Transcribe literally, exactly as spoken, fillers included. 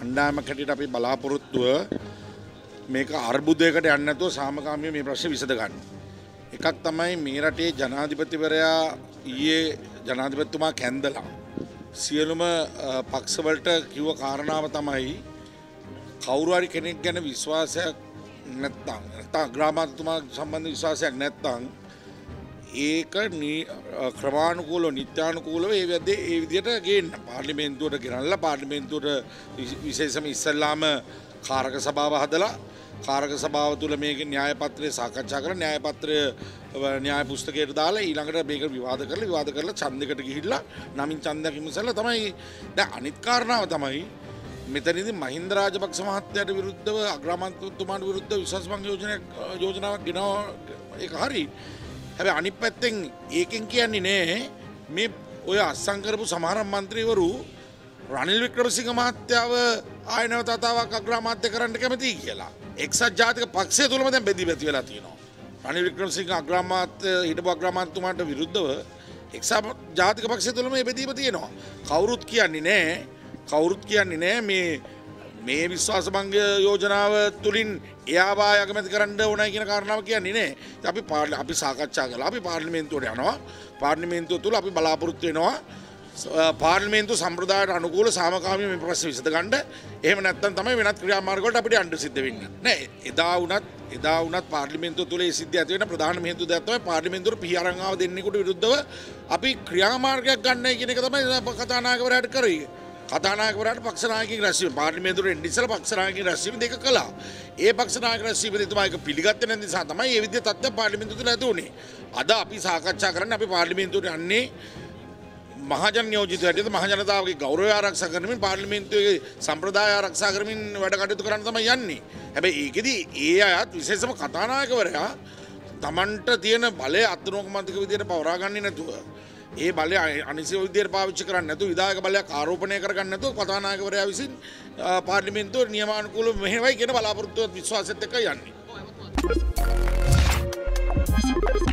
කණ්ඩායමක් හැටියට අපි බලාපොරොත්තුව මේක අර්බුදයකට යන්නේ නැතුව සාමකාමීව මේ ප්‍රශ්නේ විසඳ ගන්න. එකක් තමයි මේ රටේ ජනාධිපතිවරයා ඊයේ ජනාධිපතිතුමා කැන්දලා සියලුම පක්ෂ වලට කිව්ව කාරණාව තමයි කවුරු හරි කෙනෙක් ගැන විශ්වාසයක් නැත්නම් නැත්නම් අග්‍රාමාත්‍යතුමා සම්බන්ධ විශ්වාසයක් නැත්නම් ඒක ක්‍රමානුකූලව නිත්‍යානුකූලව ඒ වැදේ ඒ විදිහට ගේන්න පාර්ලිමේන්තුවට ගෙනල්ලා පාර්ලිමේන්තුවට විශේෂම ඉස්සල්ලාම කාරක සභාව හදලා කාරක සභාව තුළ මේකේ න්‍යාය පත්‍රය සාකච්ඡා කරලා න්‍යාය පත්‍රය න්‍යාය පුස්තකයට දාලා ඊළඟට මේක විවාද කරලා විවාද කරලා ඡන්දයකට ගිහිල්ලා නමින් ඡන්දයක් ඉමසලා තමයි දැන් අනිත් කාරණාව තමයි මෙතනදී මහින්ද රාජපක්ෂ මහත්තයාට විරුද්ධව අග්‍රාමාත්‍යතුමාට විරුද්ධව විශ්වාස භංග යෝජනාවක් යෝජනාවක් ගෙනාව ඒක හරි. හැබැයි අනිත් පැත්තෙන් ඒකෙන් කියන්නේ නෑ මේ ඔය අස්සම් කරපු සමහර മന്ത്രിවරු රනිල් වික්‍රමසිංහ මහත්තයාව ආය නැවත තතාවක් අග්‍රාමාත්‍ය කරන්න කැමතියි කියලා. එක්සත් ජාතික පක්ෂය තුලම දැන් බෙදී බෙදී වෙලා තියෙනවා. රනිල් වික්‍රමසිංහ අග්‍රාමාත්‍ය හිටපු අග්‍රාමාත්‍යතුමාට විරුද්ධව එක්සත් ජාතික පක්ෂය තුලම මේ බෙදීම තියෙනවා. කවුරුත් කියන්නේ නෑ කවුරුත් කියන්නේ නෑ මේ මේ විශ්වාස භංග යෝජනාව තුලින් එයාව අගමැති කරන්න ඕනයි කියන කාරණාව කියන්නේ නෑ. අපි අපි සාකච්ඡා කළා. අපි පාර්ලිමේන්තුවට යනවා. පාර්ලිමේන්තුව තුල අපි බලාපොරොත්තු වෙනවා පාර්ලිමේන්තු සම්ප්‍රදායට අනුකූල සාමකාමීව මේ ප්‍රශ්න විසඳ ගන්න. එහෙම නැත්නම් තමයි වෙනත් ක්‍රියාමාර්ග වලට අපිට යන්න සිද්ධ වෙන්නේ. නෑ එදා වුණත් එදා වුණත් පාර්ලිමේන්තුව තුල ඒ සිද්ධිය ඇති වෙන ප්‍රධාන හේතුව දෙයක් තමයි පාර්ලිමේන්තුවට පිහියරන් ආව දෙන්නෙකුට විරුද්ධව අපි ක්‍රියාමාර්ගයක් ගන්නයි කියන එක තමයි කතානායකවරයාට කරේ. කතානායකවරයාට පක්ෂ නායකයෙක් රැස්වීම පාර්ලිමේන්තුවේ එන්න ඉස්සෙල්ලා පක්ෂ නායකයෙක් රැස්වීම දෙක කළා. ඒ පක්ෂ නායක රැස්වීමේදී තමයි ඒක පිළිගත්තේ නැති නිසා තමයි මේ විදිහේ තත්ත්වයක් පාර්ලිමේන්තුව තුළ ඇති වුණේ. අද අපි සාකච්ඡා කරන්නේ අපි පාර්ලිමේන්තුවට යන්නේ මහජන නියෝජිත හැටියට මහ ජනතාවගේ ගෞරවය ආරක්ෂා කරමින් පාර්ලිමේන්තුවේ සම්ප්‍රදාය ආරක්ෂා කරමින් වැඩ කටයුතු කරන්න තමයි යන්නේ. හැබැයි ඒකෙදි ඒ අයත් විශේෂම කතානායකවරයා Tamanට තියෙන බලය අත්නෝකමන්තික විදියට පවරා ගන්නේ නැතුව ඒ බලය අනිසි විදියට පාවිච්චි කරන්නේ නැතුව විධායක බලයක් ආරෝපණය කරගන්න නැතුව කතානායකවරයා විසින් පාර්ලිමේන්තුවේ නියමානුකූලව මෙහෙවයි කියන බලාපොරොත්තුවත් විශ්වාසෙත් එක්ක යන්නේ.